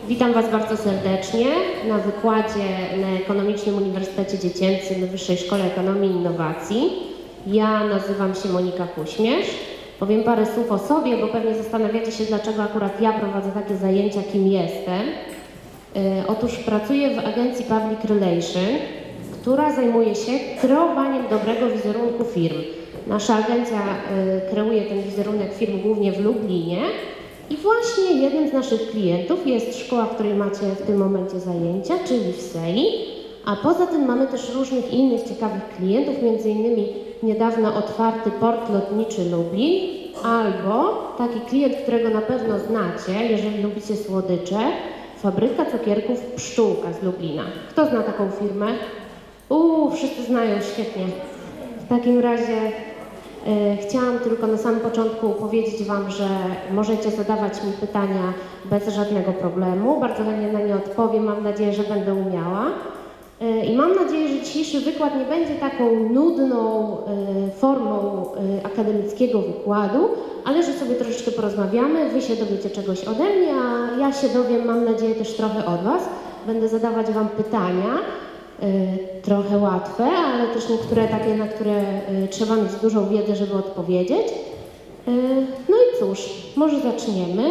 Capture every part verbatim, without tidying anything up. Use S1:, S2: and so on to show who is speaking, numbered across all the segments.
S1: Witam Was bardzo serdecznie na wykładzie na Ekonomicznym Uniwersytecie Dziecięcym Wyższej Szkole Ekonomii i Innowacji. Ja nazywam się Monika Kuśmierz. Powiem parę słów o sobie, bo pewnie zastanawiacie się, dlaczego akurat ja prowadzę takie zajęcia, kim jestem. Yy, otóż pracuję w agencji Public Relations, która zajmuje się kreowaniem dobrego wizerunku firm. Nasza agencja yy, kreuje ten wizerunek firm głównie w Lublinie. I właśnie jednym z naszych klientów jest szkoła, w której macie w tym momencie zajęcia, czyli w Seli. A poza tym mamy też różnych innych ciekawych klientów, między innymi niedawno otwarty port lotniczy Lublin, albo taki klient, którego na pewno znacie, jeżeli lubicie słodycze, fabryka cukierków Pszczółka z Lublina. Kto zna taką firmę? Uuu, wszyscy znają, świetnie. W takim razie e, chciałam tylko na samym początku powiedzieć Wam, że możecie zadawać mi pytania bez żadnego problemu. Bardzo chętnie na nie odpowiem, mam nadzieję, że będę umiała. I mam nadzieję, że dzisiejszy wykład nie będzie taką nudną y, formą y, akademickiego wykładu, ale że sobie troszeczkę porozmawiamy, Wy się dowiecie czegoś ode mnie, a ja się dowiem, mam nadzieję, też trochę od Was. Będę zadawać Wam pytania, y, trochę łatwe, ale też niektóre takie, na które y, trzeba mieć dużą wiedzę, żeby odpowiedzieć. Y, no i cóż, może zaczniemy.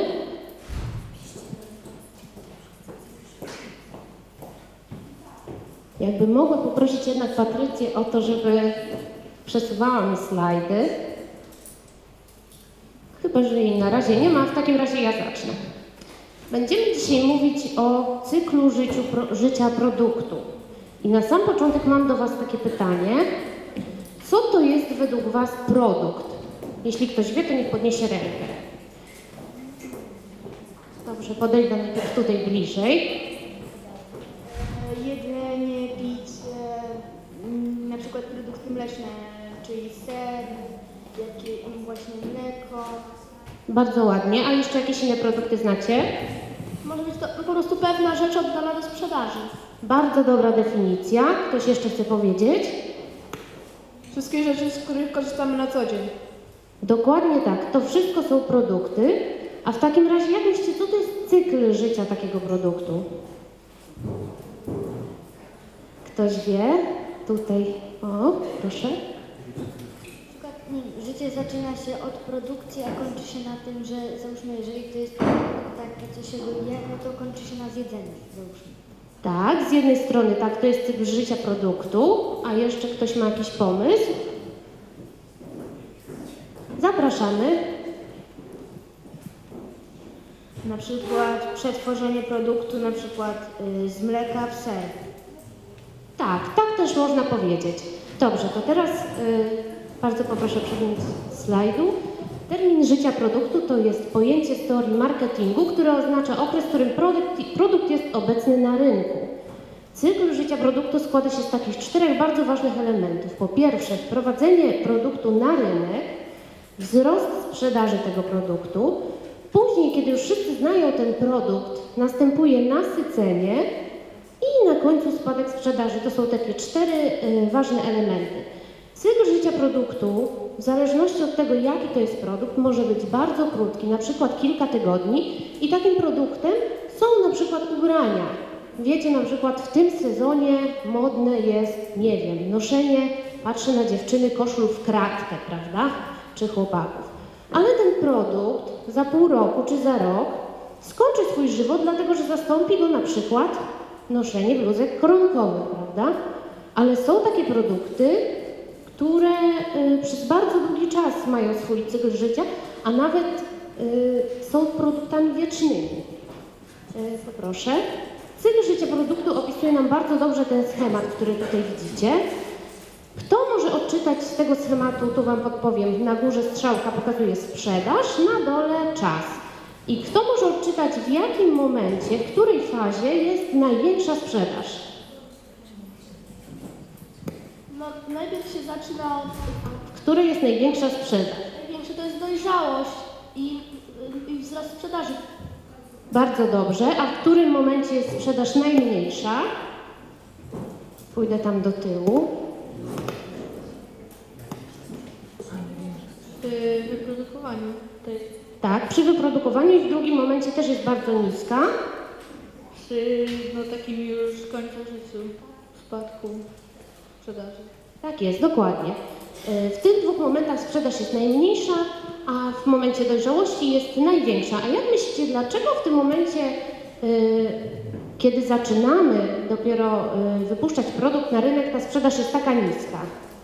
S1: Jakby mogła poprosić jednak Patrycję o to, żeby przesuwała mi slajdy. Chyba, że jej na razie nie ma, w takim razie ja zacznę. Będziemy dzisiaj mówić o cyklu życiu, pro, życia produktu. I na sam początek mam do Was takie pytanie. Co to jest według Was produkt? Jeśli ktoś wie, to niech podniesie rękę. Dobrze, podejdę najpierw tutaj bliżej.
S2: Jedzenie, picie, na przykład produkty mleczne, czyli ser, jakie, właśnie mleko.
S1: Bardzo ładnie. A jeszcze jakieś inne produkty znacie?
S2: Może być to po prostu pewna rzecz oddana do sprzedaży.
S1: Bardzo dobra definicja. Ktoś jeszcze chce powiedzieć?
S2: Wszystkie rzeczy, z których korzystamy na co dzień.
S1: Dokładnie tak. To wszystko są produkty. A w takim razie jak myślicie, co to jest cykl życia takiego produktu? Ktoś wie? Tutaj. O, proszę.
S3: Na przykład, nie, życie zaczyna się od produkcji, a kończy się na tym, że załóżmy, jeżeli to jest takie, co się je, no to kończy się na zjedzeniu, załóżmy.
S1: Tak, z jednej strony tak, to jest cykl życia produktu, a jeszcze ktoś ma jakiś pomysł? Zapraszamy.
S2: Na przykład przetworzenie produktu, na przykład yy, z mleka w ser.
S1: Tak, tak też można powiedzieć. Dobrze, to teraz yy, bardzo poproszę przewinić slajdu. Termin życia produktu to jest pojęcie z teorii marketingu, które oznacza okres, w którym produkt, produkt jest obecny na rynku. Cykl życia produktu składa się z takich czterech bardzo ważnych elementów. Po pierwsze, wprowadzenie produktu na rynek, wzrost sprzedaży tego produktu. Później, kiedy już wszyscy znają ten produkt, następuje nasycenie i na końcu spadek sprzedaży. To są takie cztery y, ważne elementy. Cykl życia produktu, w zależności od tego, jaki to jest produkt, może być bardzo krótki, na przykład kilka tygodni i takim produktem są na przykład ubrania. Wiecie, na przykład w tym sezonie modne jest, nie wiem, noszenie, patrzę na dziewczyny, koszul w kratkę, prawda, czy chłopaków. Ale ten produkt za pół roku czy za rok skończy swój żywot, dlatego że zastąpi go na przykład noszenie bluzek koronkowych, prawda? Ale są takie produkty, które y, przez bardzo długi czas mają swój cykl życia, a nawet y, są produktami wiecznymi. Y, poproszę. Cykl życia produktu opisuje nam bardzo dobrze ten schemat, który tutaj widzicie. Kto może odczytać z tego schematu, tu Wam podpowiem, na górze strzałka pokazuje sprzedaż, na dole czas. I kto może odczytać, w jakim momencie, w której fazie jest największa sprzedaż?
S2: No, najpierw się zaczyna od...
S1: W której jest największa sprzedaż?
S2: Największa to jest dojrzałość i, i wzrost sprzedaży.
S1: Bardzo dobrze. A w którym momencie jest sprzedaż najmniejsza? Pójdę tam do tyłu.
S2: Przy wyprodukowaniu. To jest...
S1: Tak, przy wyprodukowaniu i w drugim momencie też jest bardzo niska.
S2: Przy no, takim już końcożyciu spadku sprzedaży.
S1: Tak jest, dokładnie. Y, W tych dwóch momentach sprzedaż jest najmniejsza, a w momencie dojrzałości jest największa. A jak myślicie, dlaczego w tym momencie, y, kiedy zaczynamy dopiero y, wypuszczać produkt na rynek, ta sprzedaż jest taka niska?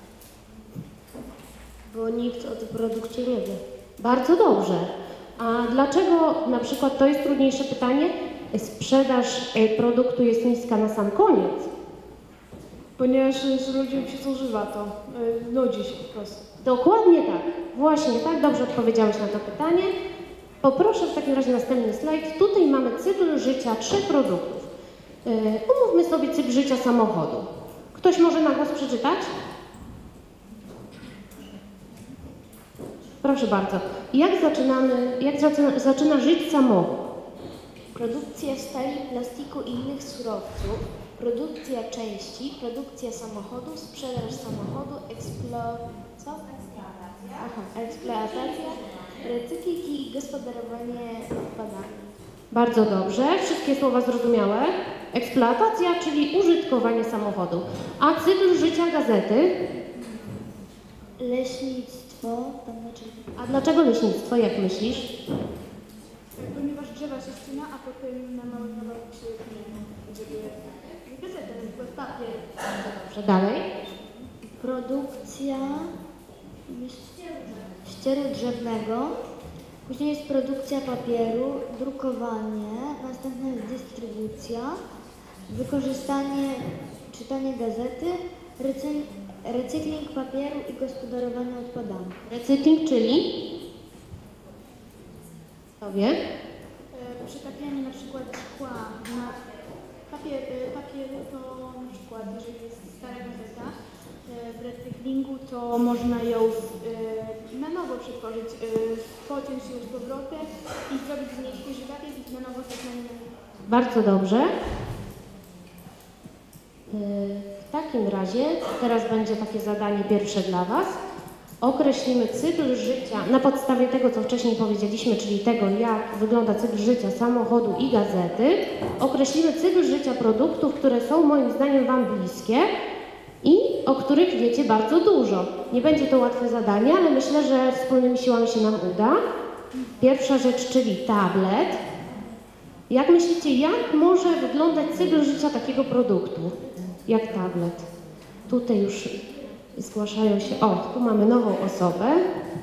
S3: Bo nikt o tym produkcie nie wie.
S1: Bardzo dobrze. A dlaczego na przykład, to jest trudniejsze pytanie, sprzedaż y, produktu jest niska na sam koniec?
S2: Ponieważ z ludziom się zużywa to, yy, nudzi się po prostu.
S1: Dokładnie tak. Właśnie tak, dobrze odpowiedziałeś na to pytanie. Poproszę w takim razie następny slajd. Tutaj mamy cykl życia trzech produktów. Yy, umówmy sobie cykl życia samochodu. Ktoś może na głos przeczytać? Proszę bardzo. Jak zaczynamy, jak zaczyna, zaczyna żyć samochód?
S3: Produkcja stali, plastiku i innych surowców, produkcja części, produkcja samochodu, sprzedaż samochodu, eksplo... co? Aha, eksploatacja, recykling i gospodarowanie odpadami.
S1: Bardzo dobrze. Wszystkie słowa zrozumiałe. Eksploatacja, czyli użytkowanie samochodu. A cykl życia gazety?
S3: Leśnictwo, tam znaczy...
S1: A dlaczego leśnictwo, jak myślisz?
S2: Ponieważ drzewa się ścina, a potem na mały kawałek się żeby gazetę, na przykład papier.
S1: Dobrze, dalej.
S3: Produkcja ścieru drzewnego, później jest produkcja papieru, drukowanie, następna jest dystrybucja, wykorzystanie, czytanie gazety, recy- recykling papieru i gospodarowanie odpadami.
S1: Recykling, czyli? Kto wie?
S2: Przetapianie na przykład szkła na papier, papier to na przykład, jeżeli jest stara gazeta, w recyklingu to można ją e, na nowo przetworzyć, e, pociąć ją z powrotem i zrobić z niej świeży papier i na nowo tak na nie.
S1: Bardzo dobrze. Yy, W takim razie teraz będzie takie zadanie pierwsze dla Was. Określimy cykl życia na podstawie tego, co wcześniej powiedzieliśmy, czyli tego, jak wygląda cykl życia samochodu i gazety. Określimy cykl życia produktów, które są moim zdaniem Wam bliskie i o których wiecie bardzo dużo. Nie będzie to łatwe zadanie, ale myślę, że wspólnymi siłami się nam uda. Pierwsza rzecz, czyli tablet. Jak myślicie, jak może wyglądać cykl życia takiego produktu, jak tablet? Tutaj już zgłaszają się, o, tu mamy nową osobę.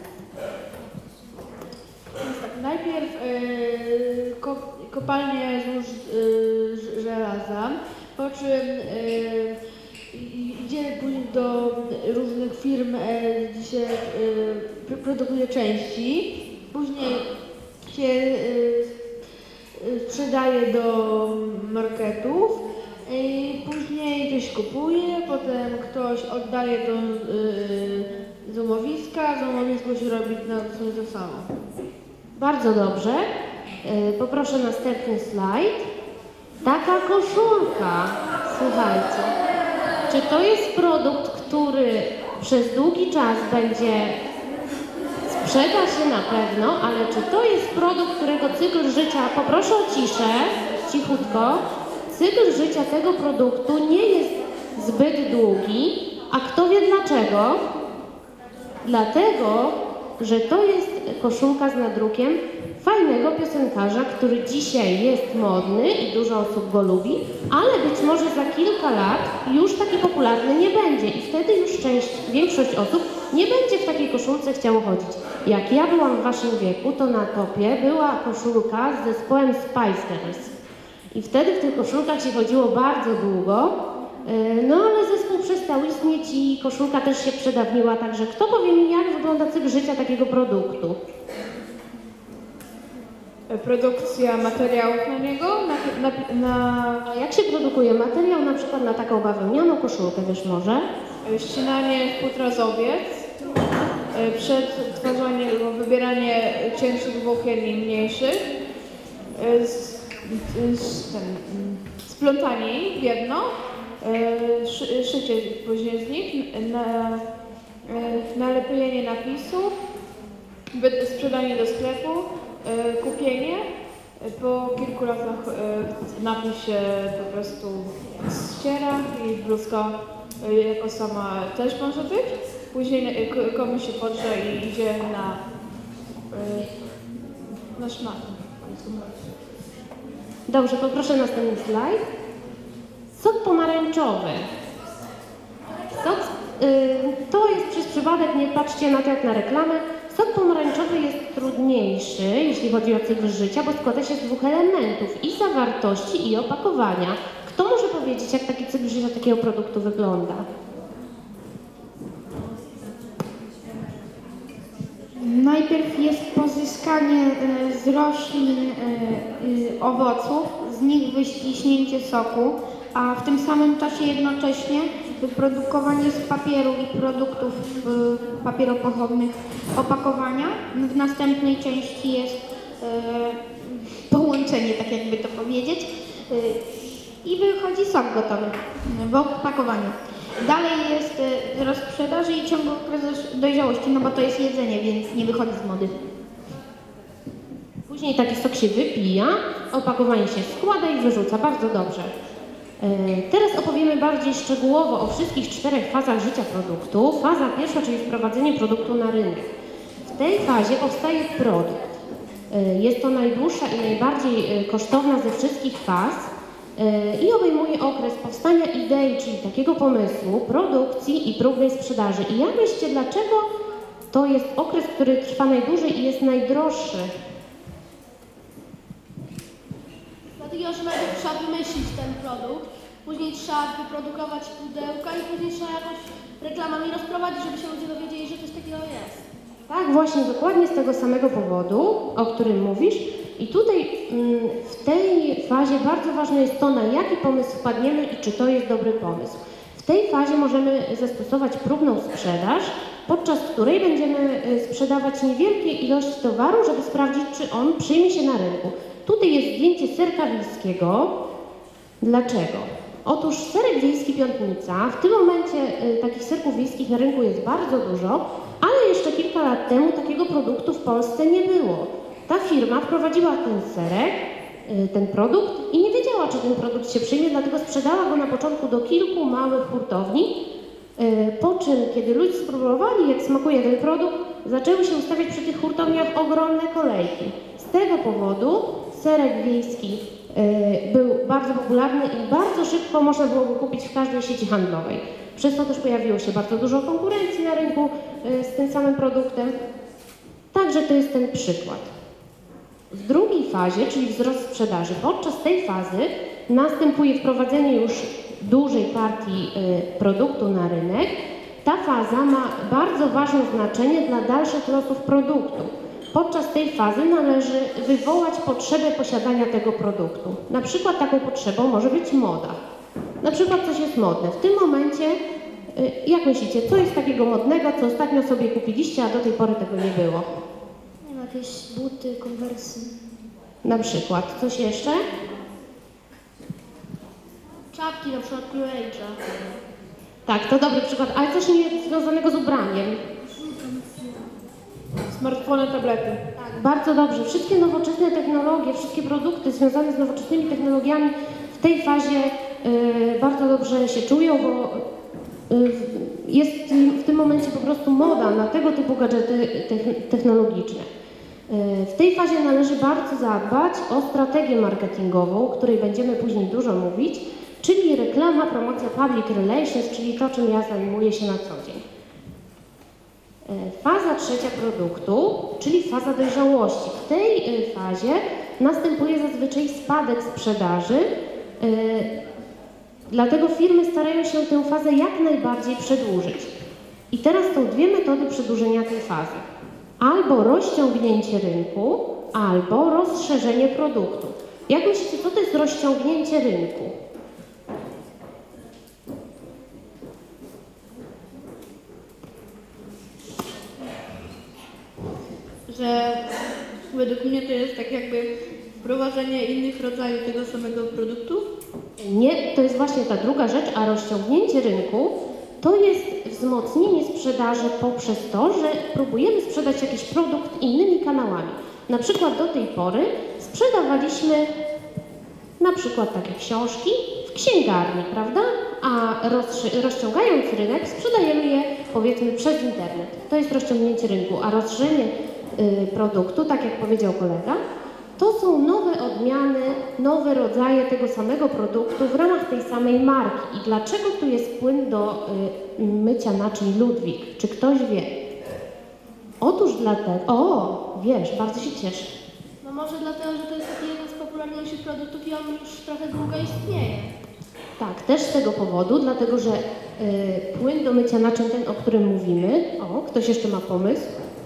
S2: Więc tak, najpierw yy, ko, kopalnię złóż yy, żelaza, po czym yy, idzie później do różnych firm, yy, gdzie się yy, produkuje części, później się yy, sprzedaje do marketów, i później ktoś kupuje, potem ktoś oddaje do yy, złomowiska, złomowisko się robi na to samo.
S1: Bardzo dobrze. Yy, poproszę następny slajd. Taka koszulka, słuchajcie, czy to jest produkt, który przez długi czas będzie sprzeda się na pewno, ale czy to jest produkt, którego cykl życia, poproszę o ciszę, cichutko, cykl życia tego produktu nie jest zbyt długi, a kto wie dlaczego? Dlatego, że to jest koszulka z nadrukiem fajnego piosenkarza, który dzisiaj jest modny i dużo osób go lubi, ale być może za kilka lat już taki popularny nie będzie i wtedy już część, większość osób nie będzie w takiej koszulce chciało chodzić. Jak ja byłam w waszym wieku, to na topie była koszulka z zespołem Spice Girls. I wtedy w tych koszulkach się chodziło bardzo długo, no ale zespół przestał istnieć i koszulka też się przedawniła, także kto powie mi, jak wygląda cykl życia takiego produktu?
S2: Produkcja materiałów na niego, na, na, na
S1: A jak się produkuje materiał na przykład na taką bawełnianą koszulkę, wiesz może?
S2: ścinanie w półtrazowiec, przetwarzanie, wybieranie cięższych włókien i mniejszych, z, z, ten, splątanie ich w jedno, szy, szycie później z nich, na, nalepienie napisów, sprzedanie do sklepu, kupienie Po kilku latach e, napój się po prostu ściera i bluzka e, jako sama też może być. Później e, k- komuś się podrze i idzie na, e, na szmatę.
S1: Dobrze, poproszę następny slajd. Sok pomarańczowy. Sok, y, to jest przez przypadek, nie patrzcie na to jak na reklamę. Sok pomarańczowy jest trudniejszy, jeśli chodzi o cykl życia, bo składa się z dwóch elementów, i zawartości, i opakowania. Kto może powiedzieć, jak taki cykl życia takiego produktu wygląda?
S4: Najpierw jest pozyskanie e, z roślin e, e, owoców, z nich wyściśnięcie soku, a w tym samym czasie jednocześnie wyprodukowanie z papieru i produktów e, papieropochodnych opakowania. W następnej części jest e, połączenie, tak jakby to powiedzieć, e, i wychodzi sok gotowy w opakowaniu. Dalej jest y, rozprzedaż i ciągły okres dojrzałości, no bo to jest jedzenie, więc nie wychodzi z mody.
S1: Później taki sok się wypija, opakowanie się składa i wyrzuca. Bardzo dobrze. E, Teraz opowiemy bardziej szczegółowo o wszystkich czterech fazach życia produktu. Faza pierwsza, czyli wprowadzenie produktu na rynek. W tej fazie powstaje produkt. E, Jest to najdłuższa i najbardziej e, kosztowna ze wszystkich faz e, i obejmuje okres powstania idei, czyli takiego pomysłu, produkcji i próbnej sprzedaży. I jak myślicie, dlaczego to jest okres, który trwa najdłużej i jest najdroższy?
S5: Dlatego, że najpierw trzeba wymyślić ten produkt, później trzeba wyprodukować pudełka i później trzeba jakoś reklamami rozprowadzić, żeby się ludzie dowiedzieli, że coś takiego jest.
S1: Tak, właśnie, dokładnie z tego samego powodu, o którym mówisz. I tutaj mm, w tej fazie bardzo ważne jest to, na jaki pomysł wpadniemy i czy to jest dobry pomysł. W tej fazie możemy zastosować próbną sprzedaż, podczas której będziemy y, sprzedawać niewielkie ilości towaru, żeby sprawdzić, czy on przyjmie się na rynku. Tutaj jest zdjęcie serka wiejskiego. Dlaczego? Otóż serek wiejski Piątnica, w tym momencie y, takich serków wiejskich na rynku jest bardzo dużo, ale jeszcze kilka lat temu takiego produktu w Polsce nie było. Ta firma wprowadziła ten serek, y, ten produkt i nie wiedziała, czy ten produkt się przyjmie, dlatego sprzedała go na początku do kilku małych hurtowni, y, po czym, kiedy ludzie spróbowali, jak smakuje ten produkt, zaczęły się ustawiać przy tych hurtowniach ogromne kolejki. Z tego powodu serek wiejski y, był bardzo popularny i bardzo szybko można było go kupić w każdej sieci handlowej. Przez to też pojawiło się bardzo dużo konkurencji na rynku y, z tym samym produktem. Także to jest ten przykład. W drugiej fazie, czyli wzrost sprzedaży, podczas tej fazy następuje wprowadzenie już dużej partii y, produktu na rynek. Ta faza ma bardzo ważne znaczenie dla dalszych losów produktu. Podczas tej fazy należy wywołać potrzebę posiadania tego produktu. Na przykład taką potrzebą może być moda. Na przykład coś jest modne. W tym momencie, y, jak myślicie, co jest takiego modnego, co ostatnio sobie kupiliście, a do tej pory tego nie było?
S3: Nie wiem, jakieś buty, konwersy.
S1: Na przykład. Coś jeszcze?
S5: Czapki na przykład New Age'a.
S1: Tak, to dobry przykład, ale coś nie związanego z ubraniem.
S2: Smartfony, tablety.
S1: Tak, bardzo dobrze. Wszystkie nowoczesne technologie, wszystkie produkty związane z nowoczesnymi technologiami w tej fazie y, bardzo dobrze się czują, bo y, jest w tym momencie po prostu moda na tego typu gadżety technologiczne. Y, w tej fazie należy bardzo zadbać o strategię marketingową, o której będziemy później dużo mówić, czyli reklama, promocja, public relations, czyli to, czym ja zajmuję się na co dzień. Faza trzecia produktu, czyli faza dojrzałości. W tej fazie następuje zazwyczaj spadek sprzedaży, dlatego firmy starają się tę fazę jak najbardziej przedłużyć. I teraz są dwie metody przedłużenia tej fazy. Albo rozciągnięcie rynku, albo rozszerzenie produktu. Jak myślicie, co to jest rozciągnięcie rynku?
S2: Że według mnie to jest tak jakby wprowadzenie innych rodzajów tego samego produktu.
S1: Nie, to jest właśnie ta druga rzecz, a rozciągnięcie rynku to jest wzmocnienie sprzedaży poprzez to, że próbujemy sprzedać jakiś produkt innymi kanałami. Na przykład do tej pory sprzedawaliśmy na przykład takie książki w księgarni, prawda? A rozszy- rozciągając rynek, sprzedajemy je, powiedzmy, przez internet. To jest rozciągnięcie rynku, a rozszerzenie y, produktu, tak jak powiedział kolega, to są nowe odmiany, nowe rodzaje tego samego produktu w ramach tej samej marki. I dlaczego tu jest płyn do y, mycia naczyń Ludwik? Czy ktoś wie? Otóż dlatego... O, wiesz, bardzo się cieszę.
S5: No może dlatego, że to jest taki jeden z popularniejszych produktów i on już trochę długo istnieje.
S1: Tak, też z tego powodu, dlatego że y, płyn do mycia naczyń, ten, o którym mówimy, o, ktoś jeszcze ma pomysł?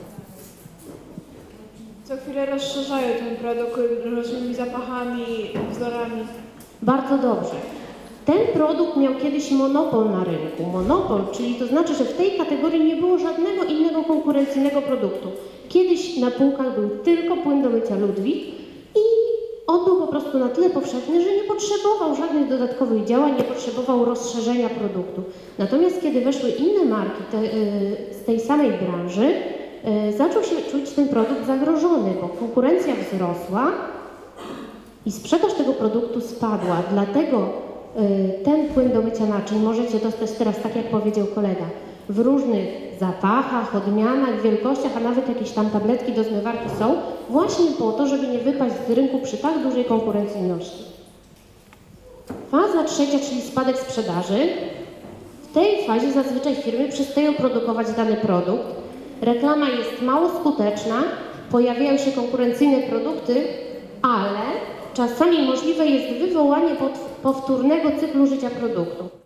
S2: Co chwilę rozszerzają ten produkt różnymi zapachami, wzorami.
S1: Bardzo dobrze. Ten produkt miał kiedyś monopol na rynku. Monopol, czyli to znaczy, że w tej kategorii nie było żadnego innego konkurencyjnego produktu. Kiedyś na półkach był tylko płyn do mycia Ludwik i on był po prostu na tyle powszechny, że nie potrzebował żadnych dodatkowych działań, nie potrzebował rozszerzenia produktu. Natomiast kiedy weszły inne marki te, yy, z tej samej branży, yy, zaczął się czuć ten produkt zagrożony, bo konkurencja wzrosła i sprzedaż tego produktu spadła. Dlatego yy, ten płyn do mycia naczyń możecie dostać teraz, tak jak powiedział kolega, w różnych zapachach, odmianach, wielkościach, a nawet jakieś tam tabletki do zmywarki są, właśnie po to, żeby nie wypaść z rynku przy tak dużej konkurencyjności. Faza trzecia, czyli spadek sprzedaży. W tej fazie zazwyczaj firmy przestają produkować dany produkt. Reklama jest mało skuteczna, pojawiają się konkurencyjne produkty, ale czasami możliwe jest wywołanie powtórnego cyklu życia produktu.